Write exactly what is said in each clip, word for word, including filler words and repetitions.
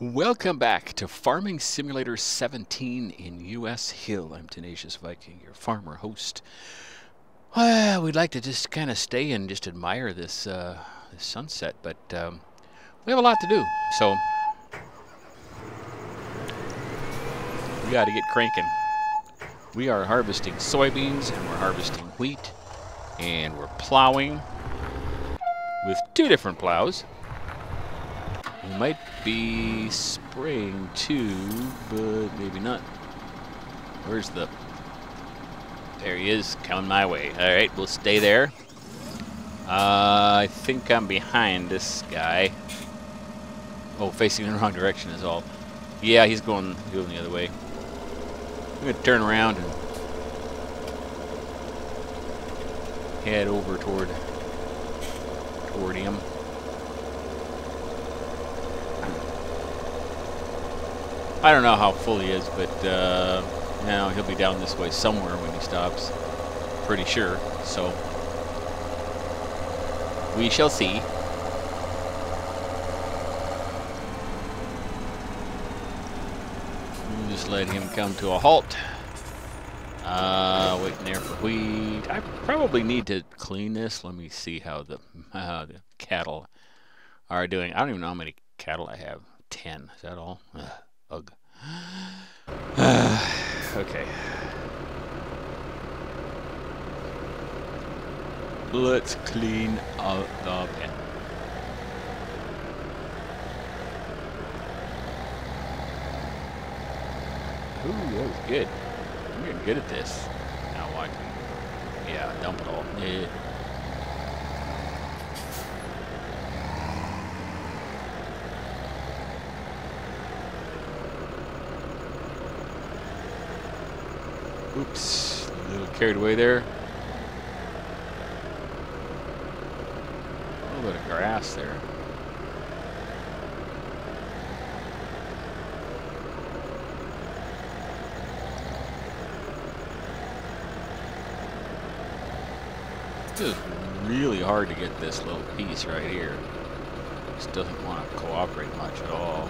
Welcome back to Farming Simulator seventeen in U S Hill. I'm Tenacious Viking, your farmer host. Well, we'd like to just kind of stay and just admire this, uh, this sunset, but um, we have a lot to do, so we got to get cranking. We are harvesting soybeans, and we're harvesting wheat, and we're plowing with two different plows. We might be spraying too, but maybe not. Where's the... There he is, coming my way. Alright, we'll stay there. Uh, I think I'm behind this guy. Oh, facing in the wrong direction is all. Yeah, he's going, going the other way. I'm going to turn around and head over toward, toward him. I don't know how full he is, but uh, now he'll be down this way somewhere when he stops. Pretty sure. So we shall see. We'll just let him come to a halt. Uh, waiting there for wheat. I probably need to clean this. Let me see how the, uh, the cattle are doing. I don't even know how many cattle I have. Ten. Is that all? Ugh. Ugh. Okay. Let's clean out the pen. Ooh, that was good. I'm getting good at this. Now I can, yeah, dump it all. Yeah. Oops, a little carried away there. A little bit of grass there. This is really hard to get this little piece right here. Just doesn't want to cooperate much at all.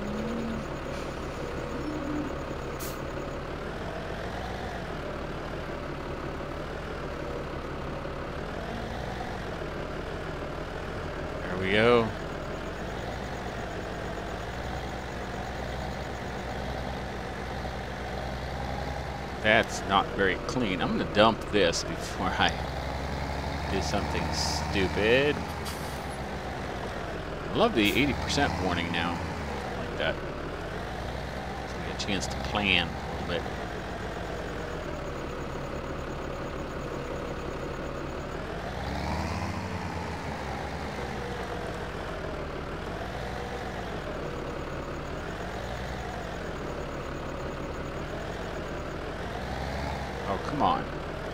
There we go. That's not very clean. I'm going to dump this before I do something stupid. I love the eighty percent warning now. I like that. So we get a chance to plan a little bit. Oh, come on.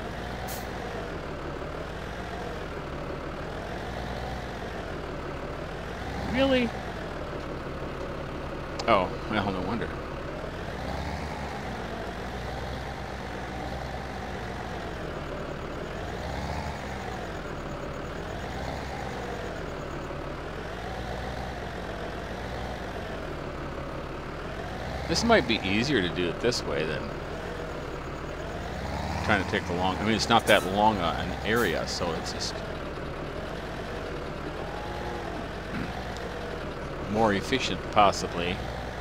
Really? Oh, well, no wonder. This might be easier to do it this way than trying to take the long. I mean, it's not that long uh, an area, so it's just more efficient, possibly,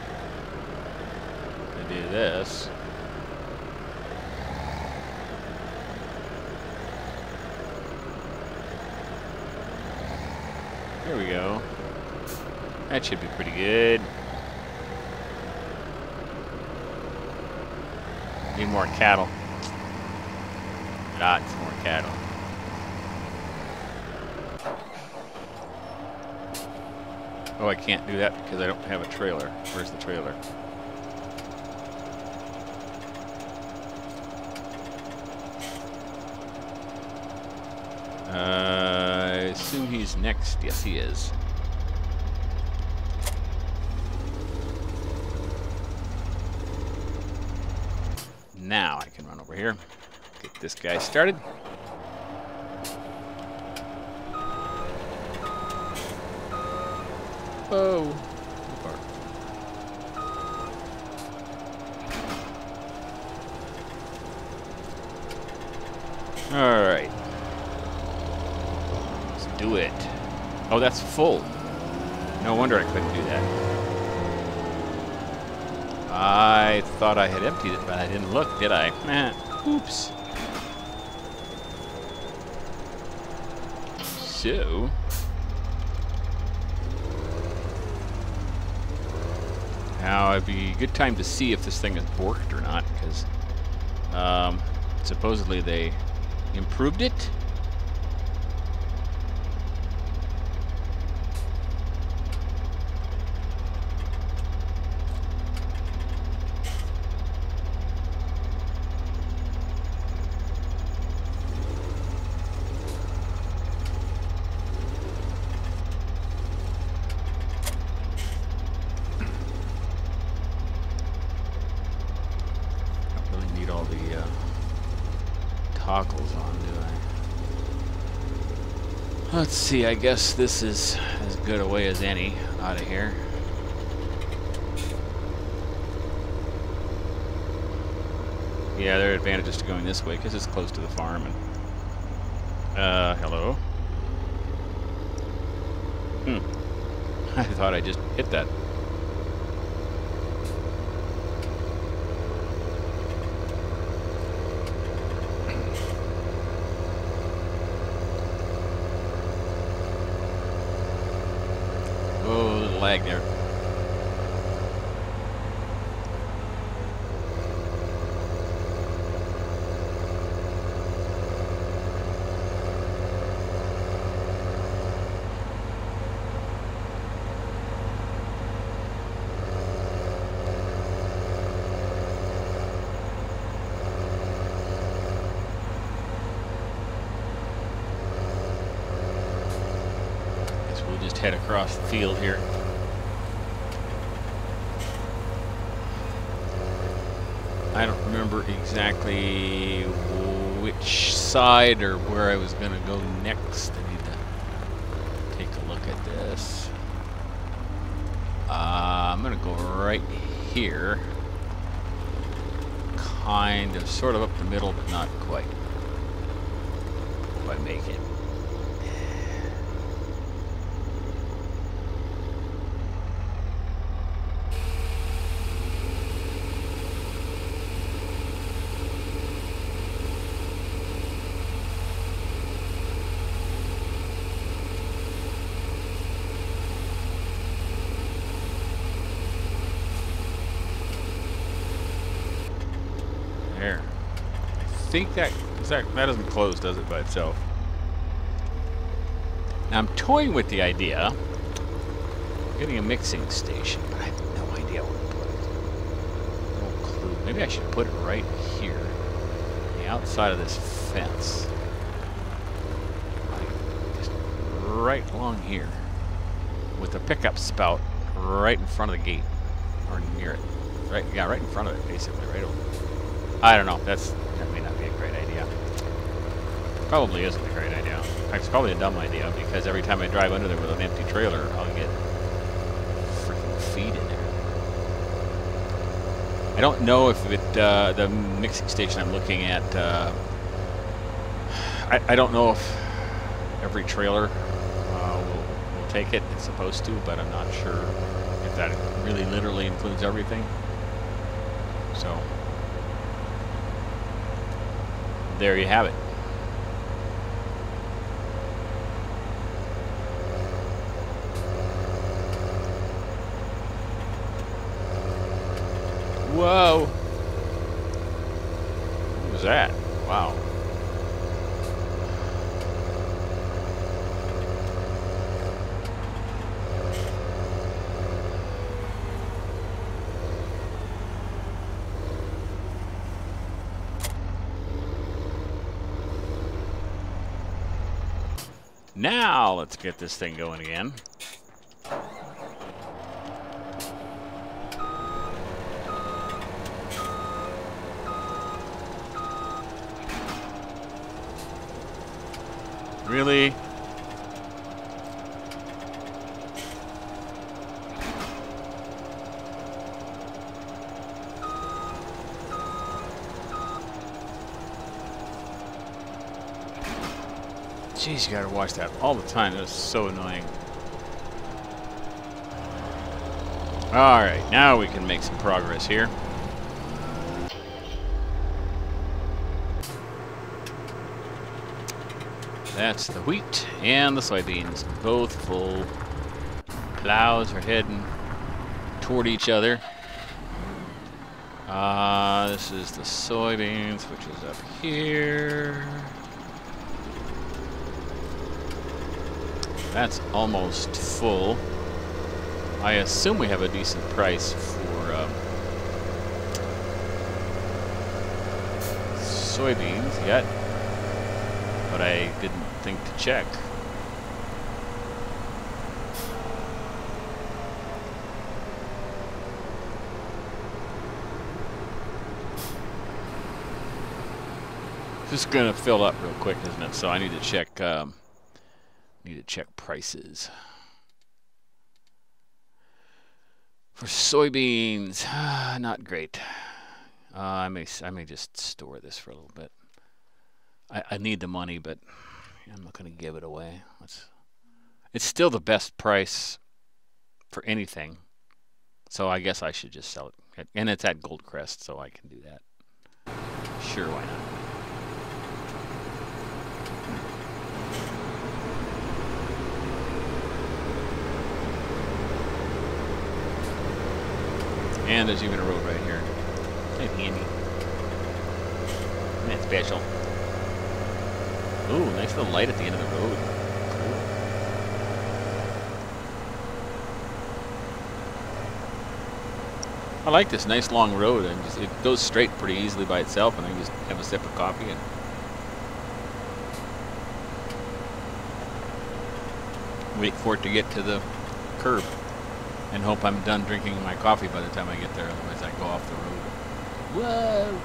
to do this. There we go. That should be pretty good. Need more cattle. Lots more cattle. Oh, I can't do that because I don't have a trailer. Where's the trailer? Uh, I assume he's next. Yes, he is. Now I can run over here. Get this guy started. Oh. All right. Let's do it. Oh, that's full. No wonder I couldn't do that. I thought I had emptied it, but I didn't look, did I? Eh, oops. So... now it'd be a good time to see if this thing is borked or not, because um, supposedly they improved it. Toggles on, do I? Let's see, I guess this is as good a way as any out of here. Yeah, there are advantages to going this way because it's close to the farm. And, uh, hello? Hmm. I thought I just hit that. Oh, there's a lag there. We'll just head across the field here. I don't remember exactly which side or where I was going to go next. I need to take a look at this. Uh, I'm going to go right here. Kind of, sort of up the middle, but not quite. If I make it. There. I think that, that that doesn't close, does it, by itself? Now I'm toying with the idea of getting a mixing station, but I have no idea where to put it. No clue. Maybe I should put it right here, on the outside of this fence, like just right along here, with the pickup spout right in front of the gate, or near it. Right, yeah, right in front of it, basically, right over. I don't know. That's that may not be a great idea. Probably isn't a great idea. In fact, it's probably a dumb idea because every time I drive under there with an empty trailer, I'll get freaking feed in there. I don't know if it uh, the mixing station I'm looking at. Uh, I I don't know if every trailer uh, will will take it. It's supposed to, but I'm not sure if that really literally includes everything. So. There you have it. Whoa. What was that? Wow. Now let's get this thing going again. Really? Jeez, you gotta watch that all the time. That's so annoying. Alright, now we can make some progress here. That's the wheat and the soybeans, both full. Plows are heading toward each other. Uh, this is the soybeans, which is up here. That's almost full. I assume we have a decent price for um, soybeans yet, but I didn't think to check. Just gonna fill up real quick, isn't it? So I need to check. Um, need to check prices for soybeans. Not great. Uh, I may I may just store this for a little bit. I, I need the money, but I'm not gonna give it away. It's it's still the best price for anything, so I guess I should just sell it. And it's at Goldcrest, so I can do that. Sure, why not? And there's even a road right here. Kind of handy. Isn't that special? Ooh, nice little light at the end of the road. Cool. I like this nice long road. And just, it goes straight pretty easily by itself, and I can just have a sip of coffee and wait for it to get to the curb. And hope I'm done drinking my coffee by the time I get there, otherwise I go off the road. Whoa!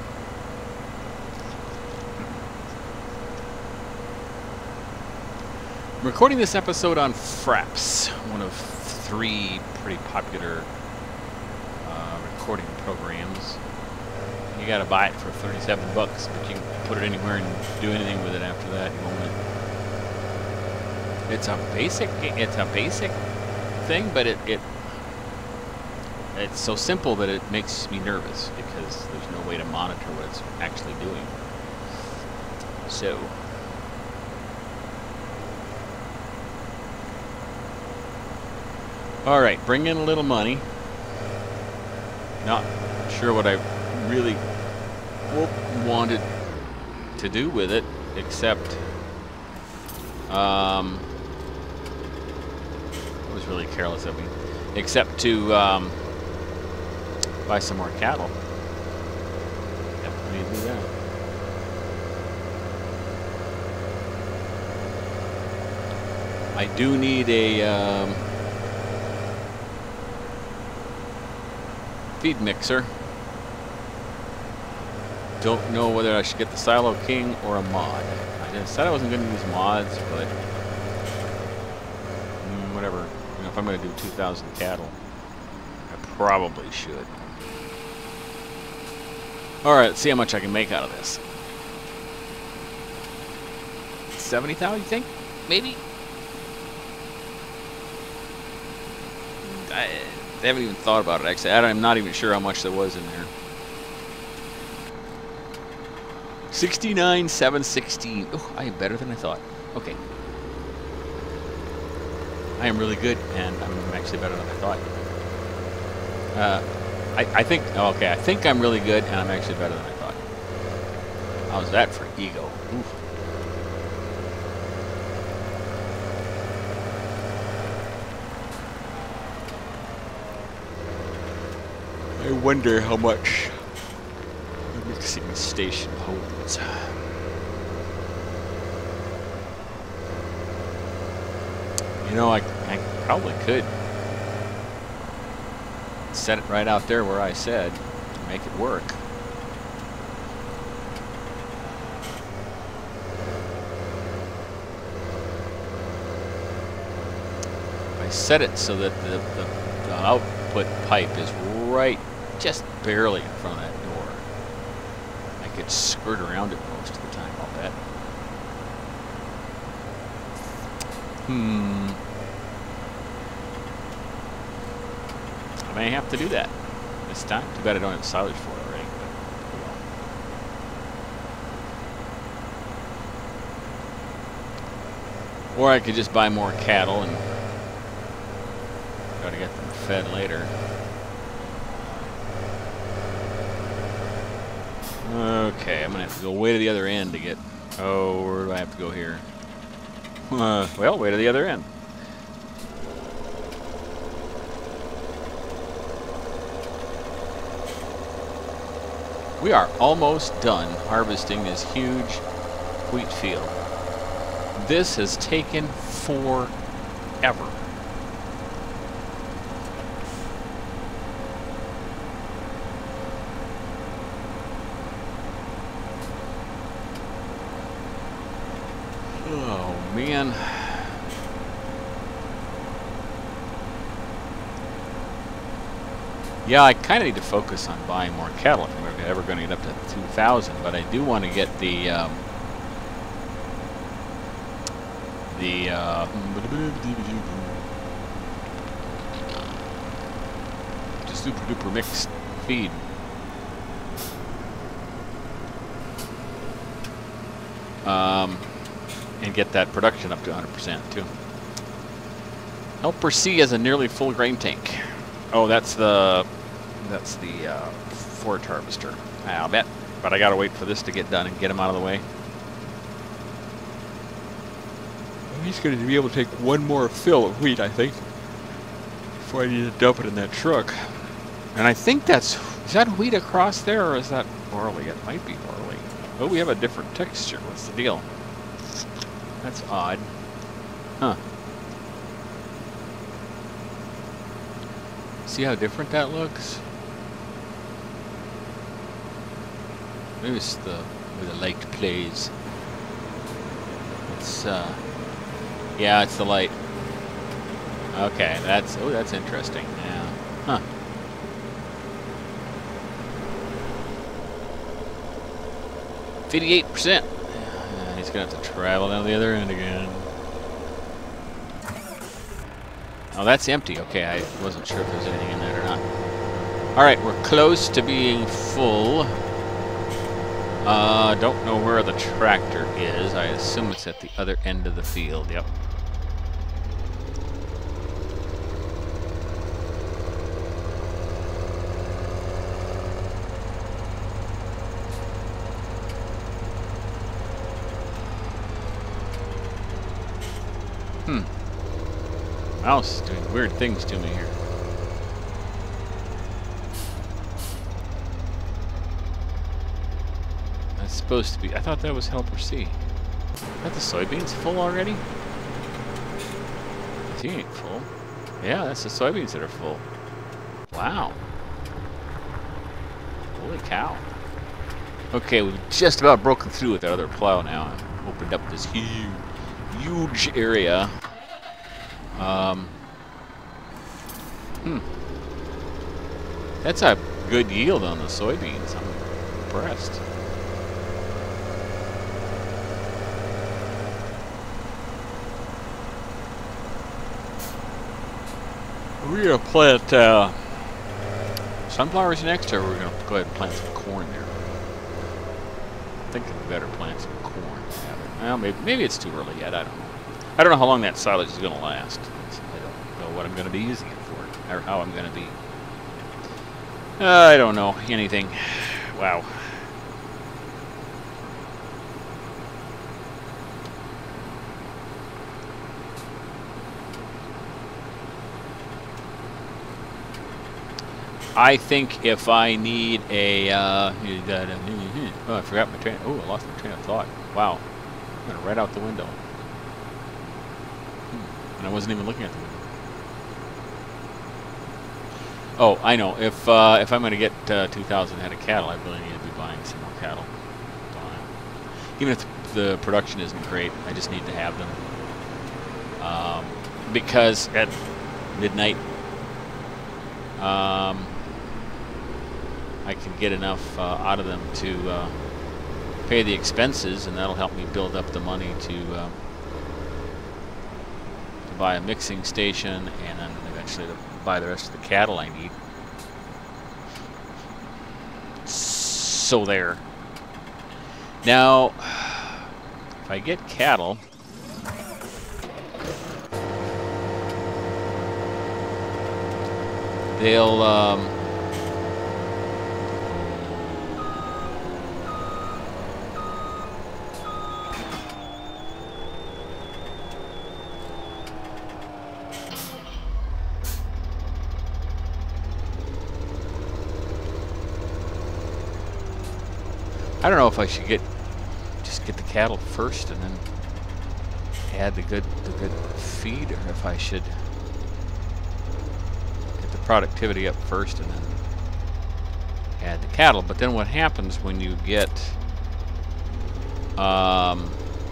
I'm recording this episode on Fraps, one of three pretty popular uh, recording programs. You gotta buy it for thirty-seven bucks, but you can put it anywhere and do anything with it after that. You own it. It's a basic. It's a basic. thing, but it, it it's so simple that it makes me nervous because there's no way to monitor what it's actually doing. So all right, bring in a little money. Not sure what I really wanted to do with it, except um was really careless of me, except to um, buy some more cattle. Yep, I need to do that. I do need a um, feed mixer. Don't know whether I should get the Silo King or a mod. I said I wasn't going to use mods, but mm, whatever. You know, if I'm going to do two thousand cattle, I probably should. All right, let's see how much I can make out of this. seventy thousand, you think? Maybe? I haven't even thought about it, actually. I'm not even sure how much there was in there. sixty-nine seven sixteen. Oh, I am better than I thought. Okay. I am really good, and I'm actually better than I thought. Uh, I, I think, okay, I think I'm really good, and I'm actually better than I thought. How's that for ego? Oof. I wonder how much the mixing station holds. You know, I, I probably could set it right out there where I said to make it work. If I set it so that the, the, the output pipe is right just barely in front of that door, I could skirt around it most of the time, I'll bet. Hmm. I may have to do that this time. Too bad I don't have silage for it already. But oh well. Or I could just buy more cattle and try to get them fed later. Okay, I'm gonna have to go way to the other end to get. Oh, where do I have to go here? Uh, well, way to the other end. We are almost done harvesting this huge wheat field. This has taken forever. Oh, man. Yeah, I kind of need to focus on buying more cattle if I'm ever going to get up to two thousand, but I do want to get the, um, the, uh, just super duper mixed feed. Um, and get that production up to one hundred percent too. Helper C has a nearly full grain tank. Oh, that's the that's the uh, forage harvester. I'll bet, but I gotta wait for this to get done and get him out of the way. He's going to be able to take one more fill of wheat, I think, before I need to dump it in that truck. And I think that's is that wheat across there, or is that barley? It might be barley. Oh, we have a different texture. What's the deal? That's odd. Huh. See how different that looks? Maybe it's the where the light plays. It's uh yeah, it's the light. Okay, that's oh that's interesting. Yeah. Huh. fifty-eight percent. Uh, he's gonna have to travel down the other end again. Oh, that's empty. Okay, I wasn't sure if there's anything in there or not. All right, we're close to being full. Uh, don't know where the tractor is. I assume it's at the other end of the field. Yep. Hmm. Mouse is doing weird things to me here. That's supposed to be. I thought that was Helper C. Are the soybeans full already? He ain't full. Yeah, that's the soybeans that are full. Wow. Holy cow. Okay, we've just about broken through with that other plow now. I've opened up this huge, huge area. Um, hmm. That's a good yield on the soybeans. I'm impressed. We're going to plant uh, sunflowers next, or we're going to go ahead and plant some corn there. I think we better plant some corn. Well, maybe, maybe it's too early yet. I don't know. I don't know how long that silage is going to last. I don't know what I'm going to be using it for, or how I'm going to be. Uh, I don't know anything. Wow. I think if I need a, uh, oh, I forgot my train. Oh, I lost my train of thought. Wow, I went right out the window. And I wasn't even looking at the window. Oh, I know. If uh, if I'm going to get uh, two thousand head of cattle, I really need to be buying some more cattle. Even if the production isn't great, I just need to have them. Um, because at midnight, um, I can get enough uh, out of them to uh, pay the expenses, and that'll help me build up the money to uh, buy a mixing station, and then eventually to buy the rest of the cattle I need. So there. Now, if I get cattle, they'll um, I don't know if I should get just get the cattle first and then add the good the good feed, or if I should get the productivity up first and then add the cattle. But then what happens when you get um,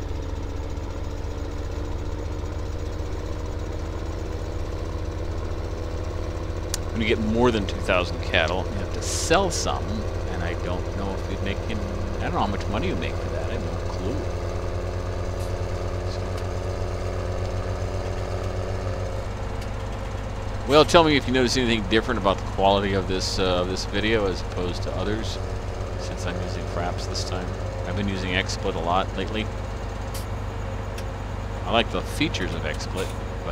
when you get more than two thousand cattle, you have to sell some. And I don't know if you'd make any, I don't know how much money you make for that. I have no clue. So. Well, tell me if you notice anything different about the quality of this uh, this video as opposed to others, since I'm using Fraps this time. I've been using XSplit a lot lately. I like the features of XSplit, but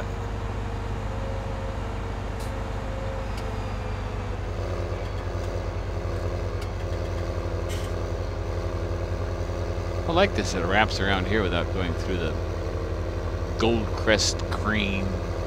I like this, it wraps around here without going through the gold crest green.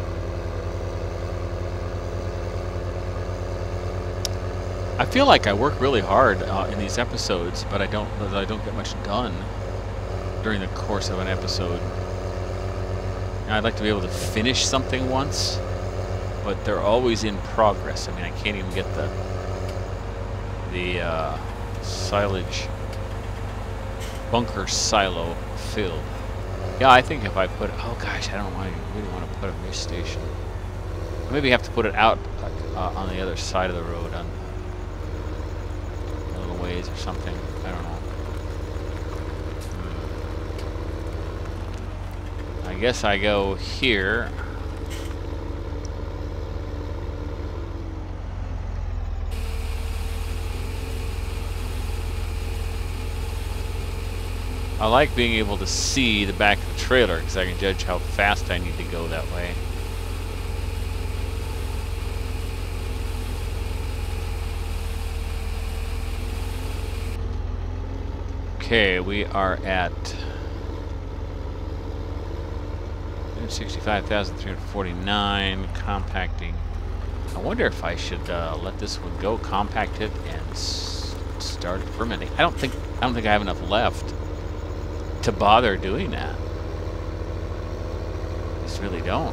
I feel like I work really hard uh, in these episodes, but I don't I don't get much done during the course of an episode. And I'd like to be able to finish something once, but they're always in progress. I mean, I can't even get the the uh, silage bunker silo filled. Yeah, I think if I put, oh gosh, I don't want to, really want to put a mesh station. Maybe have to put it out like, uh, on the other side of the road, on a little ways or something. I don't know. Hmm. I guess I go here. I like being able to see the back of the trailer because I can judge how fast I need to go that way. Okay, we are at sixty-five thousand three hundred forty-nine, compacting. I wonder if I should uh, let this one go, compact it, and s start fermenting. I don't think I don't think I have enough left to bother doing that. I just really don't.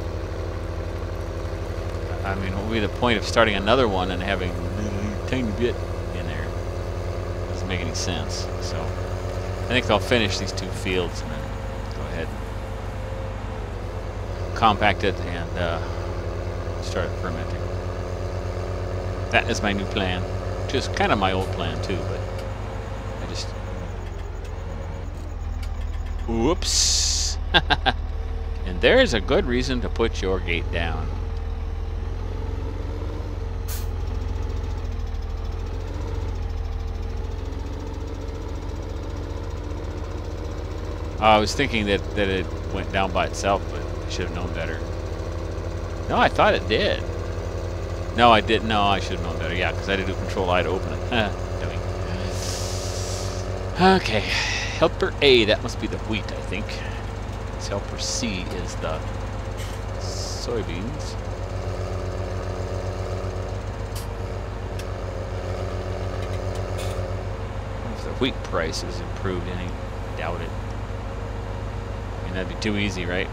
I mean, what would be the point of starting another one and having a tiny bit in there? Doesn't make any sense. So I think I'll finish these two fields and then go ahead and compact it and uh, start fermenting. That is my new plan, which is kind of my old plan too, but I just... Whoops! And there's a good reason to put your gate down. Uh, I was thinking that, that it went down by itself, but I should have known better. No, I thought it did. No, I didn't. No, I should have known better. Yeah, because I had to do Control I to open it. Dummy. Okay. Helper A, that must be the wheat, I think. This helper C is the soybeans. I wonder if the wheat price has improved any. Doubt it. I mean, that'd be too easy, right?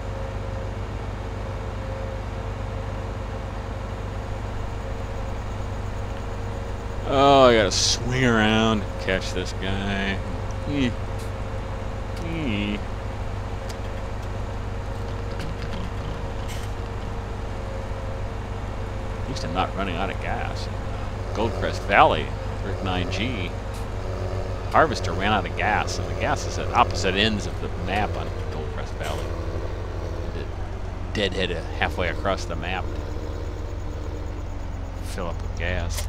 Oh, I gotta swing around, catch this guy. Eh. Eh. At least I'm not running out of gas. Goldcrest Valley, thirty-nine G. Harvester ran out of gas, and the gas is at opposite ends of the map on Goldcrest Valley. It deadhead halfway across the map. Fill up with gas.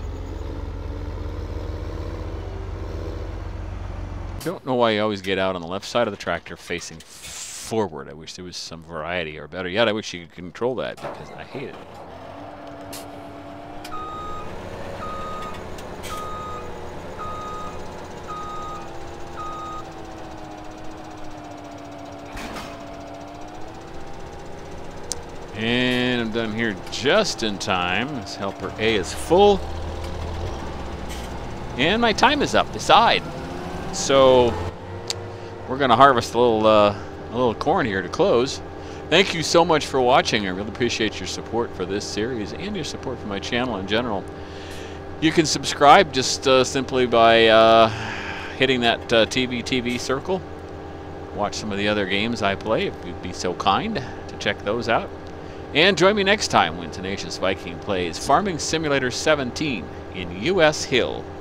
Don't know why you always get out on the left side of the tractor facing forward. I wish there was some variety, or better yet, I wish you could control that, because I hate it. And I'm done here just in time. This helper A is full. And my time is up, beside. So we're going to harvest a little, uh, a little corn here to close. Thank you so much for watching. I really appreciate your support for this series and your support for my channel in general. You can subscribe just uh, simply by uh, hitting that uh, T V T V circle. Watch some of the other games I play if you'd be so kind to check those out. And join me next time when Tenacious Viking plays Farming Simulator seventeen in U S Hill.